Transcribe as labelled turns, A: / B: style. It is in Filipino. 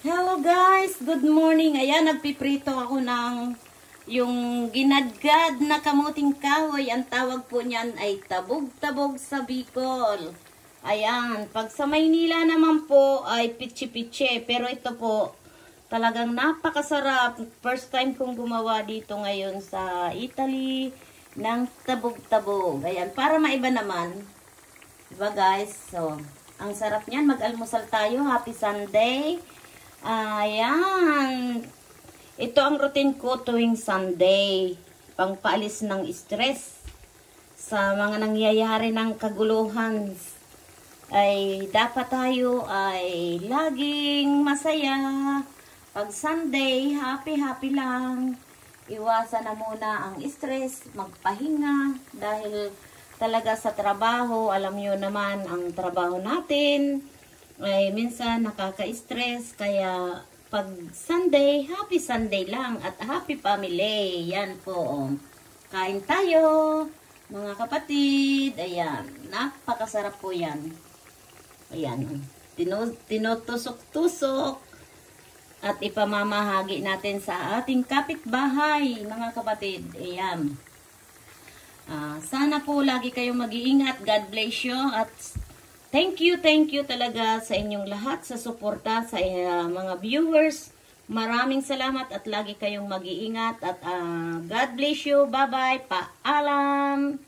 A: Hello guys, good morning. Ayan, nagpiprito ako ng yung ginadgad na kamuting kahoy. Ang tawag po niyan ay tabog-tabog sa Bicol. Ayan, pag sa Maynila naman po ay pitsi-pitsi. Pero ito po, talagang napakasarap. First time kong gumawa dito ngayon sa Italy ng tabog-tabog. Ayan, para maiba naman. Diba guys? So, ang sarap niyan. Mag-almusal tayo. Happy Sunday. Ayan. Ito ang routine ko tuwing Sunday. Pangpaalis ng stress sa mga nangyayari ng kaguluhan. Ay dapat tayo ay laging masaya. Pag Sunday, happy lang. Iwasan na muna ang stress, magpahinga. Dahil talaga sa trabaho, alam nyo naman ang trabaho natin ay minsan nakaka-stress, kaya pag Sunday, happy Sunday lang at happy family. Yan po. Kain tayo, mga kapatid. Ayan, napakasarap po yan. Ayan, tinutusok-tusok at ipamamahagi natin sa ating kapitbahay, mga kapatid. Ayan. Sana po lagi kayong mag-iingat. God bless you at thank you talaga sa inyong lahat sa suporta sa mga viewers. Maraming salamat at lagi kayong mag-iingat at God bless you. Bye-bye. Paalam.